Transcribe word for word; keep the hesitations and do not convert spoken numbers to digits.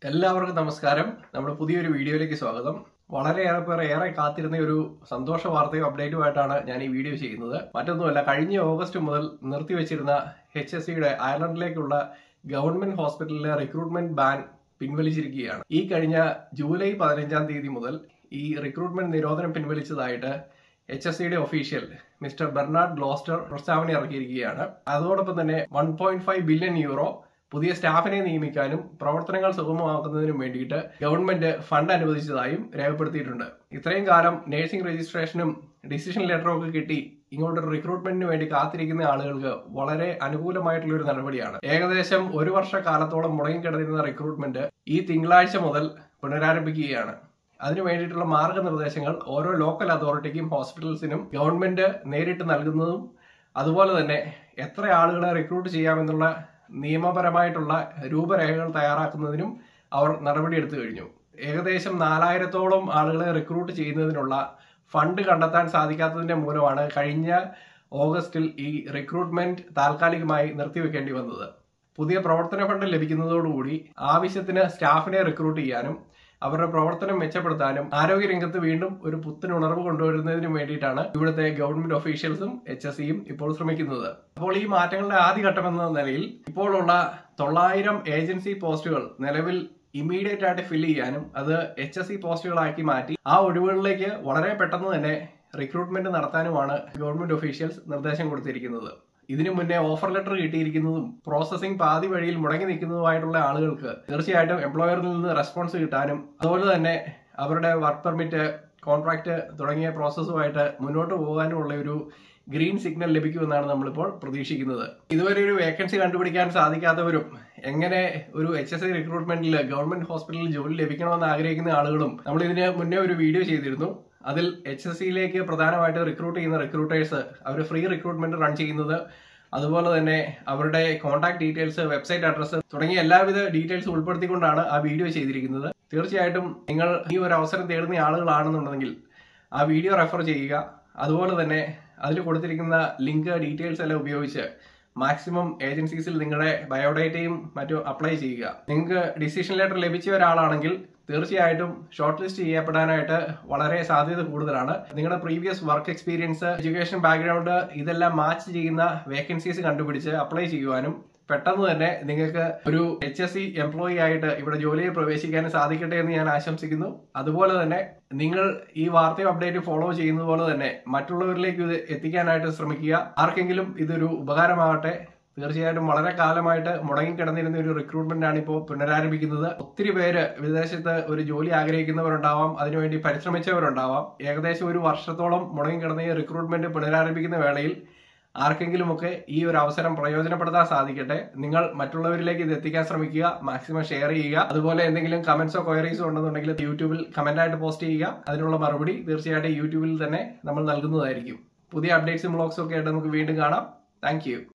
എല്ലാവർക്കും നമസ്കാരം. നമ്മുടെ പുതിയൊരു വീഡിയോയിലേക്ക് സ്വാഗതം. വളരെയേറെ പേർ ഏറെ കാത്തിരുന്ന ഒരു സന്തോഷ വാർത്തയും അപ്ഡേറ്റുമായിട്ടാണ് ഞാൻ ഈ വീഡിയോ ചെയ്യുന്നത്. മറ്റൊന്നുമല്ല, കഴിഞ്ഞ ഓഗസ്റ്റ് മുതൽ നിർത്തിവെച്ചിരുന്ന എച്ച് എസ് സിയുടെ അയർലൻഡിലേക്കുള്ള ഗവൺമെന്റ് ഹോസ്പിറ്റലിലെ റിക്രൂട്ട്മെന്റ് ബാൻ പിൻവലിച്ചിരിക്കുകയാണ്. ഈ കഴിഞ്ഞ ജൂലൈ പതിനഞ്ചാം തീയതി മുതൽ ഈ റിക്രൂട്ട്മെന്റ് നിരോധനം പിൻവലിച്ചതായിട്ട് എച്ച് എസ് സിയുടെ ഒഫീഷ്യൽ മിസ്റ്റർ ബെർണാഡ് ഗ്ലോസ്റ്റർ പ്രസ്താവന ഇറക്കിയിരിക്കുകയാണ്. അതോടൊപ്പം തന്നെ one point five billion euro പുതിയ സ്റ്റാഫിനെ നിയമിക്കാനും പ്രവർത്തനങ്ങൾ സുഗമമാക്കുന്നതിനും വേണ്ടിയിട്ട് ഗവൺമെന്റ് ഫണ്ട് അനുവദിച്ചതായും രേഖപ്പെടുത്തിയിട്ടുണ്ട്. ഇത്രയും കാലം നഴ്സിംഗ് രജിസ്ട്രേഷനും ഡിസിഷൻ ലെറ്ററും ഒക്കെ കിട്ടി ഇങ്ങോട്ടൊരു റിക്രൂട്ട്മെന്റിന് വേണ്ടി കാത്തിരിക്കുന്ന ആളുകൾക്ക് വളരെ അനുകൂലമായിട്ടുള്ള ഒരു നടപടിയാണ്. ഏകദേശം ഒരു വർഷക്കാലത്തോളം മുടങ്ങിക്കിടന്നിരുന്ന റിക്രൂട്ട്മെന്റ് ഈ തിങ്കളാഴ്ച മുതൽ പുനരാരംഭിക്കുകയാണ്. അതിനു വേണ്ടിയിട്ടുള്ള മാർഗനിർദ്ദേശങ്ങൾ ഓരോ ലോക്കൽ അതോറിറ്റിക്കും ഹോസ്പിറ്റൽസിനും ഗവൺമെന്റ് നേരിട്ട് നൽകുന്നതും അതുപോലെ തന്നെ എത്ര ആളുകളെ റിക്രൂട്ട് ചെയ്യാമെന്നുള്ള നിയമപരമായിട്ടുള്ള രൂപരേഖകൾ തയ്യാറാക്കുന്നതിനും അവർ നടപടിയെടുത്തു കഴിഞ്ഞു. ഏകദേശം നാലായിരത്തോളം ആളുകളെ റിക്രൂട്ട് ചെയ്യുന്നതിനുള്ള ഫണ്ട് കണ്ടെത്താൻ സാധിക്കാത്തതിന്റെ മൂലമാണ് കഴിഞ്ഞ ഓഗസ്റ്റിൽ ഈ റിക്രൂട്ട്മെന്റ് താൽക്കാലികമായി നിർത്തിവെക്കേണ്ടി വന്നത്. പുതിയ പ്രവർത്തന ഫണ്ട് ലഭിക്കുന്നതോടുകൂടി ആവശ്യത്തിന് സ്റ്റാഫിനെ റിക്രൂട്ട് ചെയ്യാനും അവരുടെ പ്രവർത്തനം മെച്ചപ്പെടുത്താനും ആരോഗ്യരംഗത്ത് വീണ്ടും ഒരു പുത്തൻ ഉണർവ് കൊണ്ടുവരുന്നതിനും വേണ്ടിയിട്ടാണ് ഇവിടുത്തെ ഗവൺമെന്റ് ഒഫീഷ്യൽസും എച്ച് എസ് സിയും ഇപ്പോൾ ശ്രമിക്കുന്നത്. അപ്പോൾ ഈ മാറ്റങ്ങളുടെ ആദ്യഘട്ടം എന്ന നിലയിൽ ഇപ്പോഴുള്ള തൊള്ളായിരം ഏജൻസി പോസ്റ്റുകൾ നിലവിൽ ഇമ്മീഡിയറ്റ് ആയിട്ട് ഫില്ല് ചെയ്യാനും അത് എച്ച് എസ് സി പോസ്റ്റുകളാക്കി മാറ്റി ആ ഒഴിവുകളിലേക്ക് വളരെ പെട്ടെന്ന് തന്നെ റിക്രൂട്ട്മെന്റ് നടത്താനുമാണ് ഗവൺമെന്റ് ഒഫീഷ്യൽസ് നിർദ്ദേശം കൊടുത്തിരിക്കുന്നത്. ഇതിനു മുന്നേ ഓഫർ ലെറ്റർ കിട്ടിയിരിക്കുന്നതും പ്രോസസിംഗ് പാതി വഴിയിൽ മുടങ്ങി നിൽക്കുന്നതുമായിട്ടുള്ള ആളുകൾക്ക് തീർച്ചയായിട്ടും എംപ്ലോയറിൽ നിന്ന് റെസ്പോൺസ് കിട്ടാനും അതുപോലെ തന്നെ അവരുടെ വർക്ക് പെർമിറ്റ്, കോൺട്രാക്ട് തുടങ്ങിയ പ്രോസസ്സുമായിട്ട് മുന്നോട്ട് പോകാനുമുള്ള ഒരു ഗ്രീൻ സിഗ്നൽ ലഭിക്കുമെന്നാണ് നമ്മളിപ്പോൾ പ്രതീക്ഷിക്കുന്നത്. ഇതുവരെ ഒരു വേക്കൻസി കണ്ടുപിടിക്കാൻ സാധിക്കാത്തവരും എങ്ങനെ ഒരു എച്ച് എസ് സി റിക്രൂട്ട്മെന്റിൽ ഗവൺമെന്റ് ഹോസ്പിറ്റലിൽ ജോലി ലഭിക്കണമെന്ന് ആഗ്രഹിക്കുന്ന ആളുകളും നമ്മൾ ഇതിന് മുന്നേ ഒരു വീഡിയോ ചെയ്തിരുന്നു. അതിൽ എച്ച് എസ് സിയിലേക്ക് പ്രധാനമായിട്ട് റിക്രൂട്ട് ചെയ്യുന്ന റിക്രൂട്ടേഴ്സ് അവർ ഫ്രീ റിക്രൂട്ട്മെന്റ് റൺ ചെയ്യുന്നത്, അതുപോലെ തന്നെ അവരുടെ കോൺടാക്ട് ഡീറ്റെയിൽസ്, വെബ്സൈറ്റ് അഡ്രസ്സ് തുടങ്ങിയ എല്ലാവിധ ഡീറ്റെയിൽസ് ഉൾപ്പെടുത്തിക്കൊണ്ടാണ് ആ വീഡിയോ ചെയ്തിരിക്കുന്നത്. തീർച്ചയായിട്ടും നിങ്ങൾ ഈ ഒരു അവസരം തേടുന്ന ആളുകളാണെന്നുണ്ടെങ്കിൽ ആ വീഡിയോ റെഫർ ചെയ്യുക. അതുപോലെ തന്നെ അതിൽ കൊടുത്തിരിക്കുന്ന ലിങ്ക്, ഡീറ്റെയിൽസ് എല്ലാം ഉപയോഗിച്ച് മാക്സിമം ഏജൻസീസിൽ നിങ്ങളുടെ ബയോഡേറ്റയും മറ്റും അപ്ലൈ ചെയ്യുക. നിങ്ങൾക്ക് ഡിസിഷൻ ലെറ്റർ ലഭിച്ച ഒരാളാണെങ്കിൽ തീർച്ചയായിട്ടും ഷോർട്ട് ലിസ്റ്റ് ചെയ്യപ്പെടാനായിട്ട് വളരെ സാധ്യത കൂടുതലാണ്. നിങ്ങളുടെ previous work experience, education background ഇതെല്ലാം മാച്ച് ചെയ്യുന്ന വേക്കൻസീസ് കണ്ടുപിടിച്ച് അപ്ലൈ ചെയ്യുവാനും പെട്ടെന്ന് തന്നെ നിങ്ങൾക്ക് ഒരു എച്ച് എസ് സി എംപ്ലോയി ആയിട്ട് ഇവിടെ ജോലിയിൽ പ്രവേശിക്കാൻ സാധിക്കട്ടെ എന്ന് ഞാൻ ആശംസിക്കുന്നു. അതുപോലെ തന്നെ നിങ്ങൾ ഈ വാർത്തയും അപ്ഡേറ്റ് ഫോളോ ചെയ്യുന്നത് പോലെ തന്നെ മറ്റുള്ളവരിലേക്ക് ഇത് എത്തിക്കാനായിട്ട് ശ്രമിക്കുക. ആർക്കെങ്കിലും ഇതൊരു ഉപകാരമാകട്ടെ. തീർച്ചയായിട്ടും വളരെ കാലമായിട്ട് മുടങ്ങിക്കിടന്നിരുന്ന ഒരു റിക്രൂട്ട്മെന്റ് ആണ് ഇപ്പോൾ പുനരാരംഭിക്കുന്നത്. ഒത്തിരി പേര് വിദേശത്ത് ഒരു ജോലി ആഗ്രഹിക്കുന്നവരുണ്ടാവാം, അതിനുവേണ്ടി പരിശ്രമിച്ചവരുണ്ടാവാം. ഏകദേശം ഒരു വർഷത്തോളം മുടങ്ങിക്കിടന്ന ഈ റിക്രൂട്ട്മെന്റ് പുനരാരംഭിക്കുന്ന വേളയിൽ ആർക്കെങ്കിലുമൊക്കെ ഈ ഒരു അവസരം പ്രയോജനപ്പെടുത്താൻ സാധിക്കട്ടെ. നിങ്ങൾ മറ്റുള്ളവരിലേക്ക് ഇത് എത്തിക്കാൻ ശ്രമിക്കുക, മാക്സിമം ഷെയർ ചെയ്യുക. അതുപോലെ എന്തെങ്കിലും കമന്റ്സോ ക്വയറീസോ ഉണ്ടെന്നുണ്ടെങ്കിൽ യൂട്യൂബിൽ കമന്റ് ആയിട്ട് പോസ്റ്റ് ചെയ്യുക. അതിനുള്ള മറുപടി തീർച്ചയായിട്ടും യൂട്യൂബിൽ തന്നെ നമ്മൾ നൽകുന്നതായിരിക്കും. പുതിയ അപ്ഡേറ്റ്സും വ്ളോഗ്സും ഒക്കെ ആയിട്ട് നമുക്ക് വീണ്ടും കാണാം. Thank U.